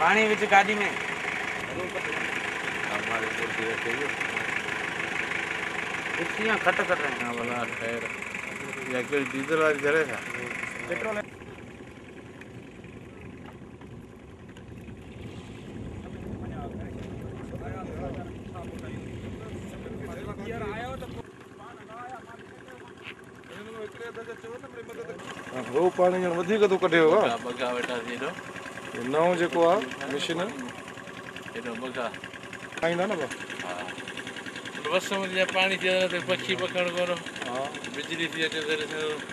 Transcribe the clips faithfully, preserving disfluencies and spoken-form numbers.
पानी विच गाड़ी में हमारे कुर्सी रखे हुए कुर्सियाँ खट कर रहे हैं वाला खैर या कोई डीजल वाली जरे था पेट्रोल वो पानी जन वधी कदो कढे हो बगा वेठा थी एॾो नओं जेको आहे मशीन एॾो बगा आईंदा न बा हा बस में पानी थी वञे त पक्षी पकड़ करो हा बिजली थी अचे त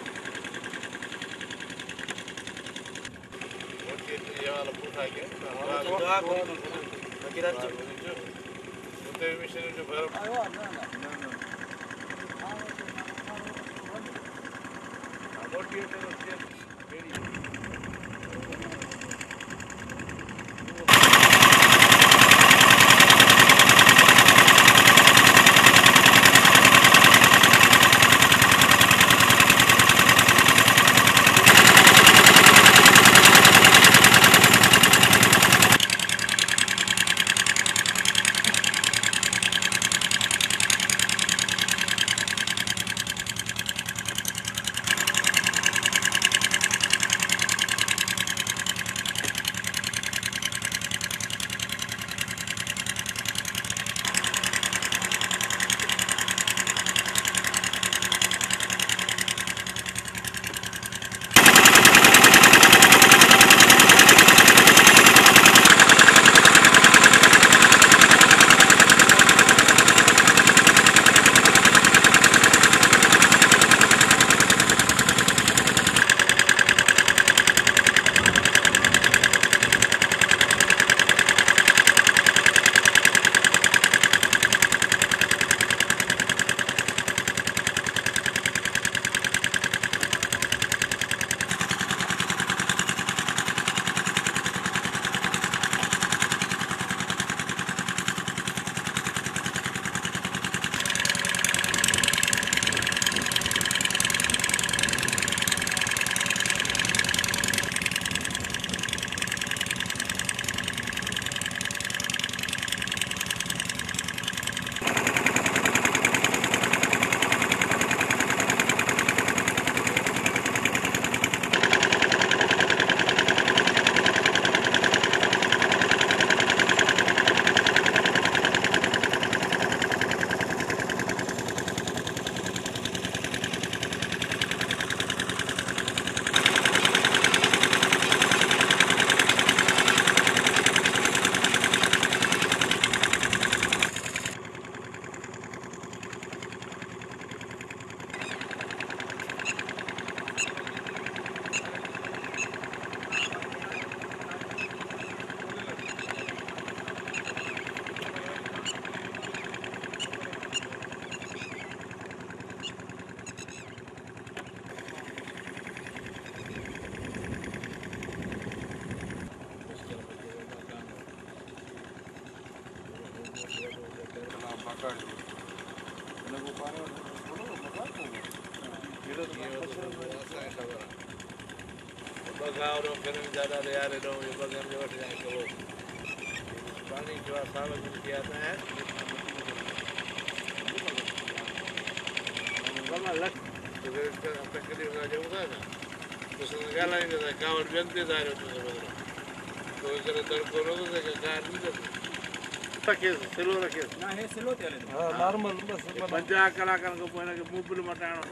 बगावरो फिर ज़्यादा यार एॾो बगन जो वठी जाए करो पानी जो साल में किया था है कम लग तो इसका तकरीब का जो होता है ना तो उसने गाला नहीं था कावड़ व्यंते जा रहे थे तो इधर उधर करो तो जगह कार नहीं करती रखे सिलो रखे ना है सिलो तेरे हां नॉर्मल बस पंजा कलाकार को पहिना के मोबाइल मटाणो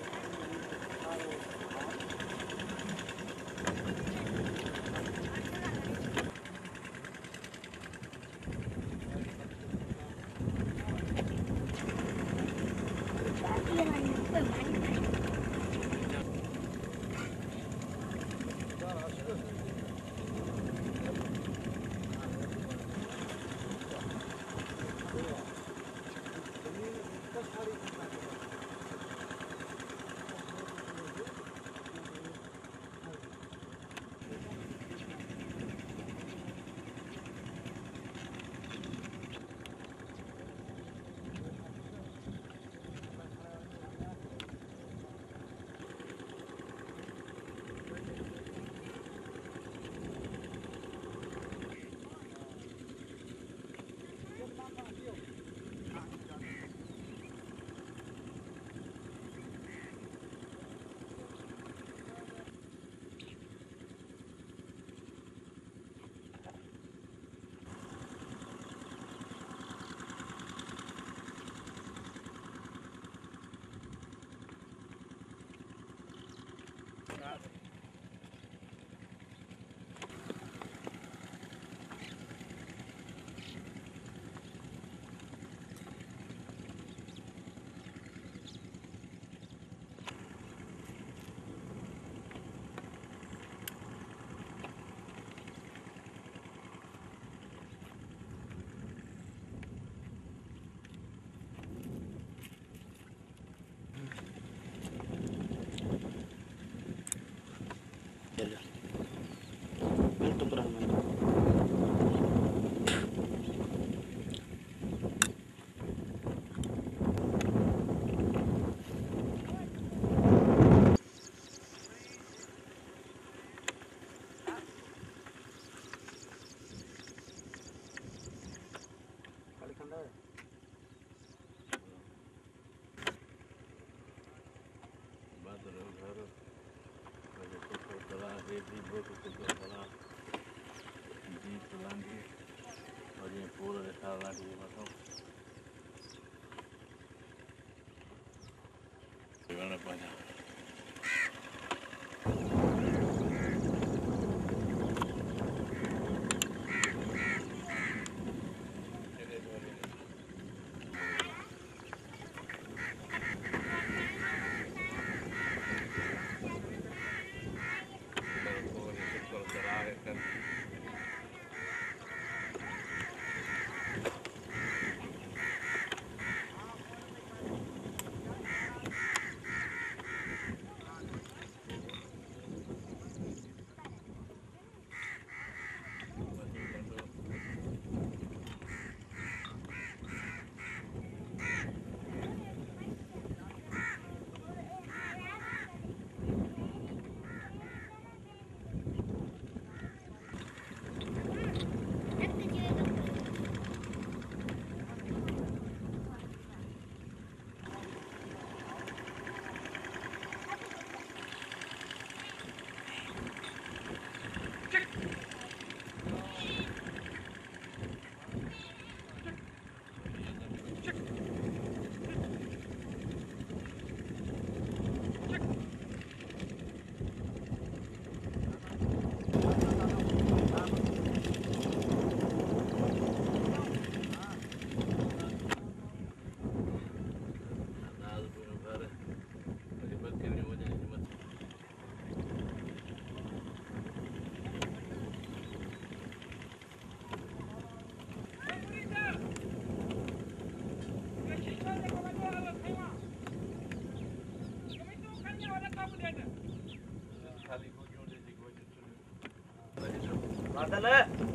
बादल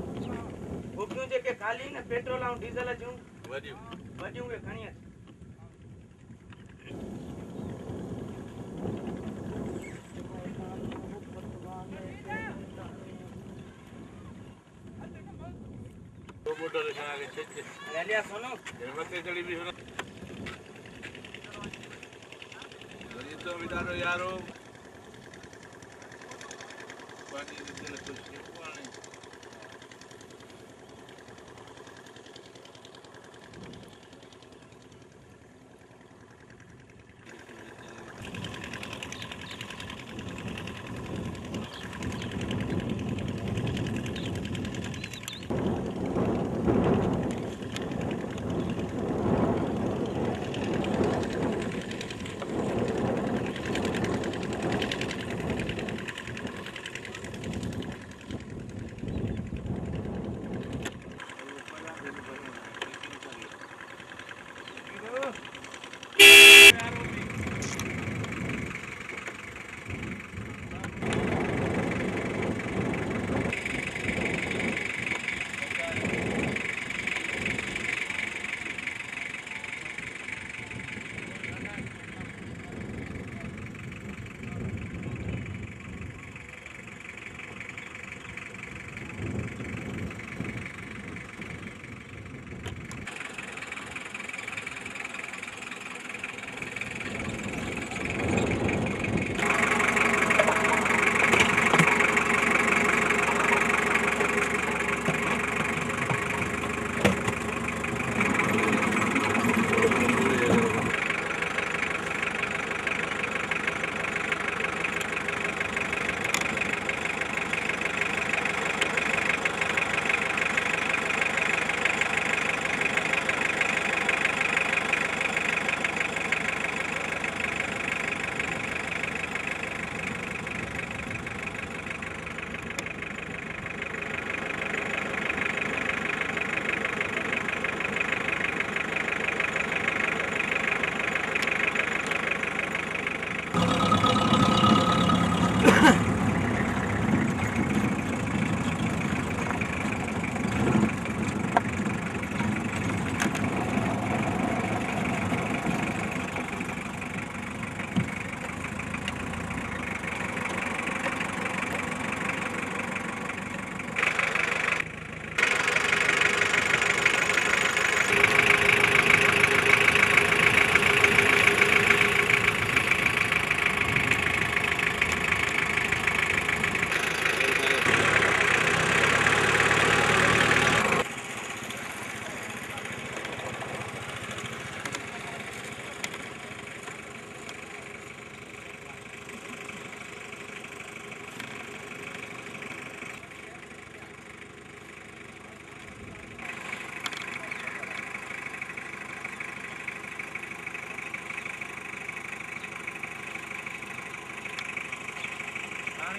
बुकियूं जेके खाली न पेट्रोल ऐं डीज़ल जूं वॾियूं वॾियूं उहे खणी अच। दो बोतल खा के छे ले लिया सोनू मथे चढ़ी भी सुनो वरी तो विदारो यारो पानी दिल कुछ नहीं पानी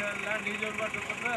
लाठी जो बाटो पता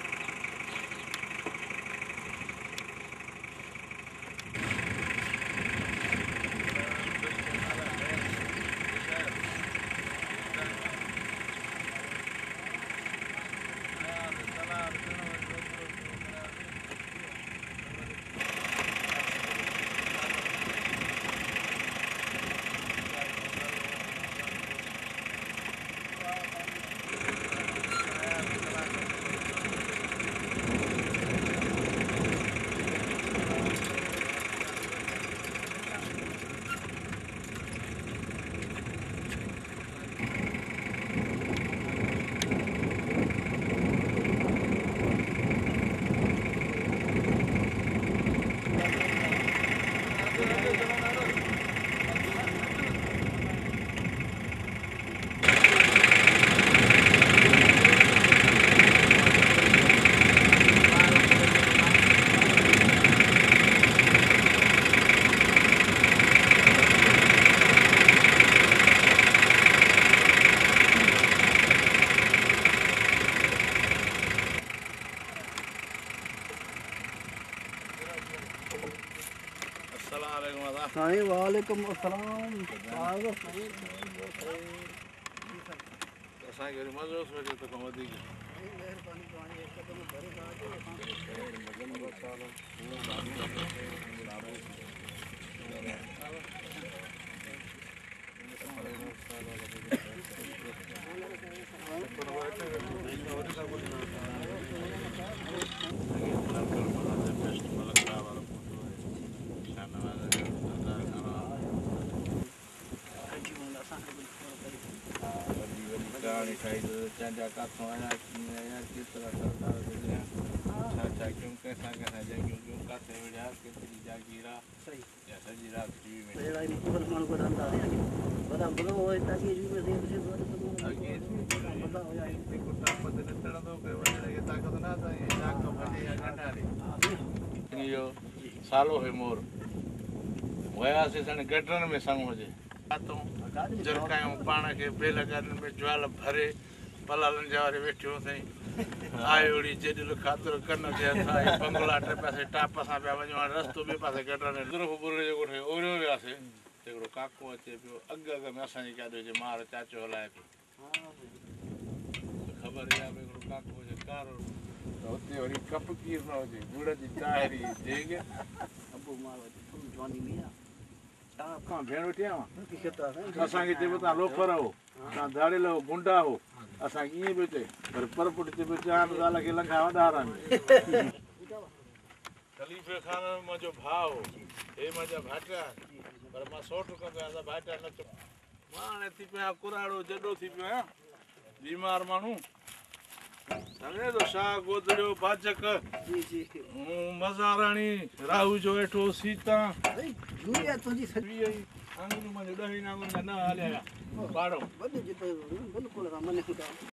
वालेकुम अस्सलाम असांखे मज़ो सोचे त खां वधीक कहानी ठाही तो चाचा काथों आया आया किस तरह सरदार गुजरिया चाचा क्यों कैसा कैसा जंगियों क्यों काथे विड़ा केतरी जागीरा सही या सजी रात टीवी में तेरा इन पर मन को डंडा है बड़ा बड़ा होए ताकि जी में देख से आगे बड़ा हो जाए ते कुत्ता पद नटण दो के वड़े ये ताकत ना था ये जाग तो फटे या गंडा रे यो सालो है मोर वया से सन गटरन में संग हो जे तो जरकायूं पाण खे बेल गार्डन में ज्वाल भरे पलालन जा वारे वेठियो सई आयोड़ी जेॾिल खातिर कन ते थाई बंगला टे पासे टाप सां पिया वञूं हाणे रस्तो ॿिए पासे गटर में दुरफ बुरे जेको ठहे ओरियो वियासीं हिकिड़ो काको अचे पियो अॻु अॻु में असांजी काॾे हुजे मार चाचो हलाए पियो ख़बर इहा भई हिकिड़ो काको हुजे कारो त हुते वरी कप कीर न हुजे गुड़ जी ताहिरी जेग अबू मारो जवानी मिया खां भेण वठी आवां असांखे चइबो तव्हां लोफर हो तव्हां दाड़ियल हो गुंडा हो असांखे ईअं पियो चए पर परपुट चइबो चार साल खे लंघा वॾा रहनि ख़लीफ़े खान मुंहिंजो भाउ हो हे मुंहिंजा भाइटा पर मां सोट कंदो आहियां भाइटा न चो मां हाणे थी पियो आहियां कुराड़ो जॾो थी पियो आहियां बीमार माण्हू सॻे थो शाह गोदड़ियो बाजक जी जी मज़ाराणी राहू जो वेठो सीता दुनिया तुंहिंजी सॼी आंगुर मुंहिंजो ॾह नांगुर न हलिया बाड़ो वॾे जिते बिल्कुलु मन खुदा